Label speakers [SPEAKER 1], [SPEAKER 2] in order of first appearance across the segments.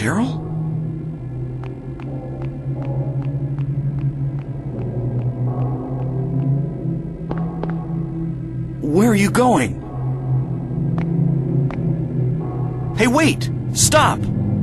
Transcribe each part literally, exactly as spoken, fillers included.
[SPEAKER 1] Cheryl? Where are you going? Hey, wait! Stop!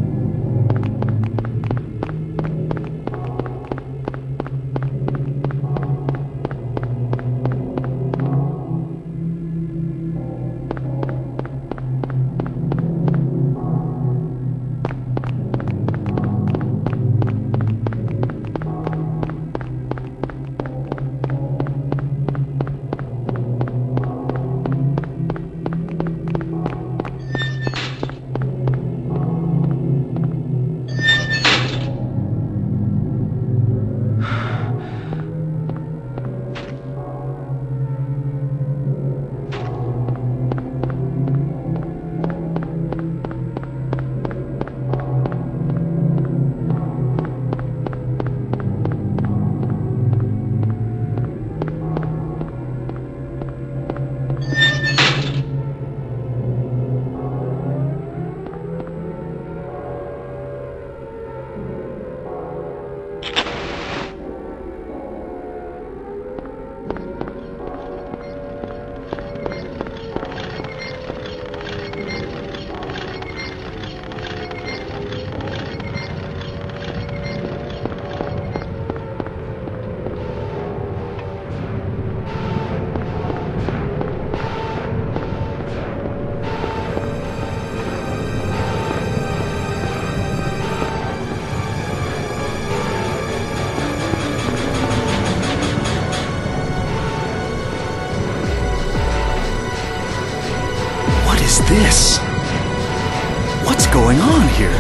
[SPEAKER 1] This? What's going on here?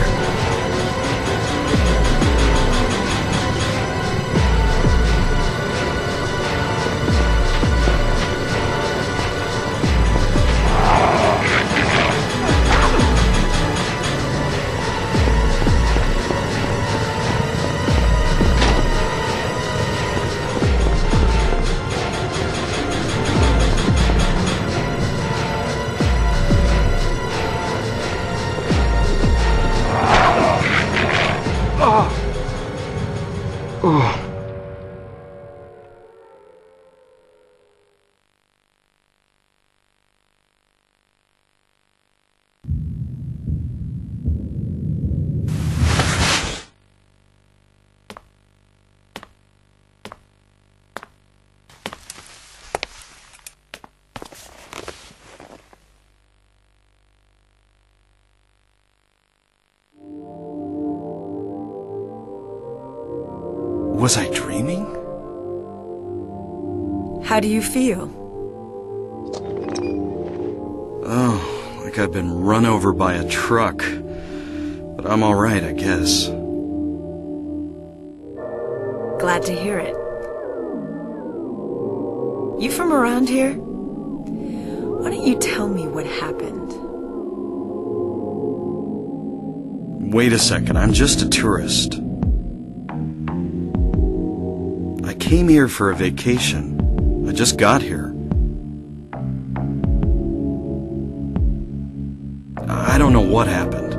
[SPEAKER 1] Was I dreaming?
[SPEAKER 2] How do you feel?
[SPEAKER 1] Oh, like I've been run over by a truck. But I'm all right, I guess.
[SPEAKER 2] Glad to hear it. You from around here? Why don't you tell me what happened?
[SPEAKER 1] Wait a second, I'm just a tourist. I came here for a vacation. I just got here. I don't know what happened.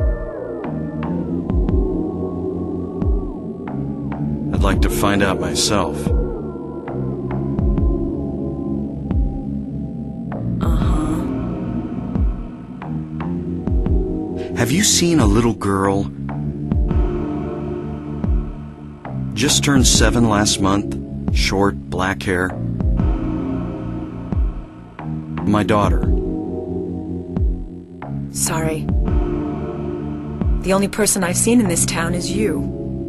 [SPEAKER 1] I'd like to find out myself.
[SPEAKER 2] Uh-huh.
[SPEAKER 1] Have you seen a little girl? Just turned seven last month, short, black hair. My daughter.
[SPEAKER 2] Sorry. The only person I've seen in this town is you.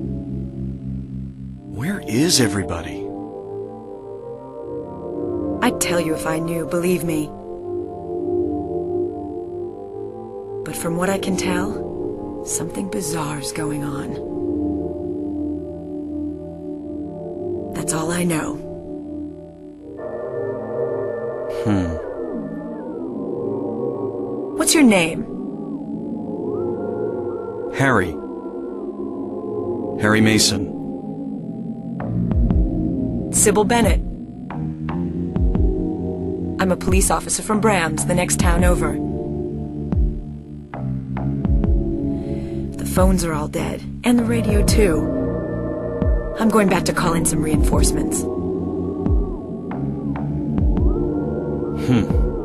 [SPEAKER 1] Where is everybody?
[SPEAKER 2] I'd tell you if I knew, believe me. But from what I can tell, something bizarre's going on. That's all I know.
[SPEAKER 1] Hmm.
[SPEAKER 2] What's your name?
[SPEAKER 1] Harry. Harry Mason.
[SPEAKER 2] Sybil Bennett. I'm a police officer from Brams, the next town over. The phones are all dead, and the radio too. I'm going back to call in some reinforcements.
[SPEAKER 1] Hmm.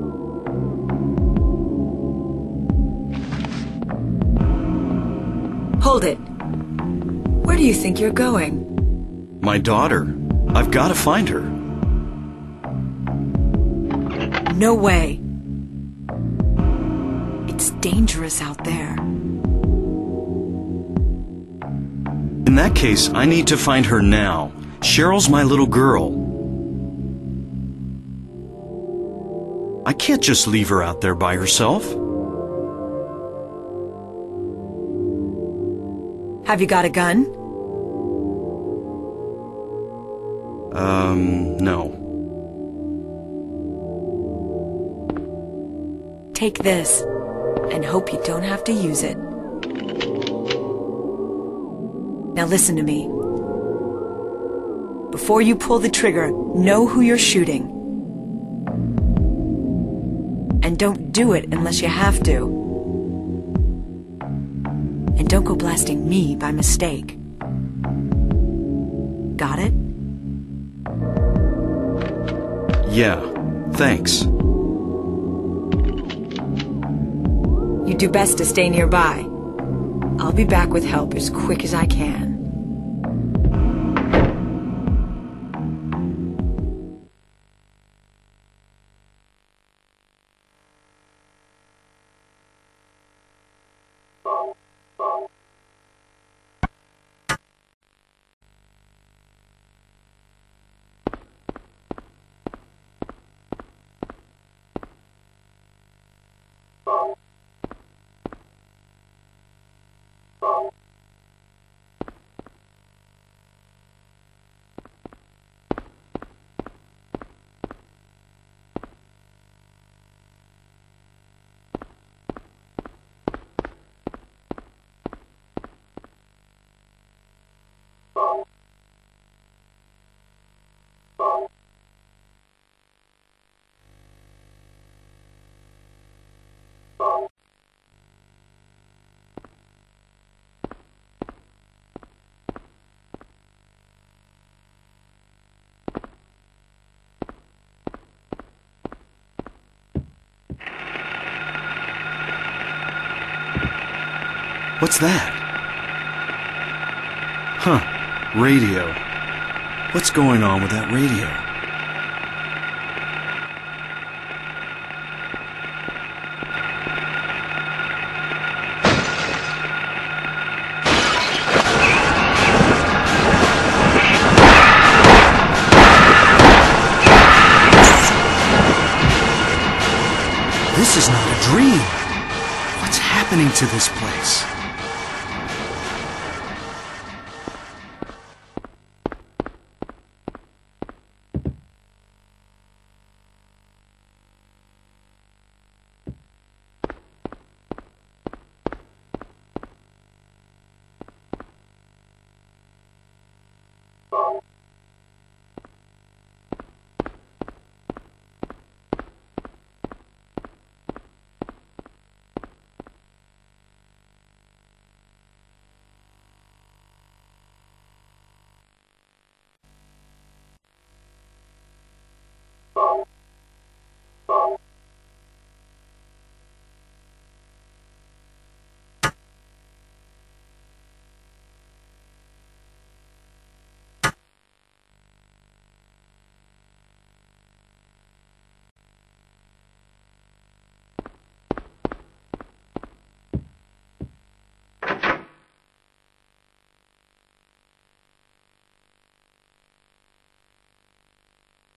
[SPEAKER 2] Hold it. Where do you think you're going?
[SPEAKER 1] My daughter. I've got to find her.
[SPEAKER 2] No way. It's dangerous out there.
[SPEAKER 1] In that case, I need to find her now. Cheryl's my little girl. I can't just leave her out there by herself.
[SPEAKER 2] Have you got a gun?
[SPEAKER 1] Um, no.
[SPEAKER 2] Take this, and hope you don't have to use it. Now listen to me. Before you pull the trigger, know who you're shooting. And don't do it unless you have to. And don't go blasting me by mistake. Got it?
[SPEAKER 1] Yeah, thanks.
[SPEAKER 2] You do best to stay nearby. I'll be back with help as quick as I can.
[SPEAKER 1] What's that? Huh. Radio. What's going on with that radio? This is not a dream. What's happening to this place?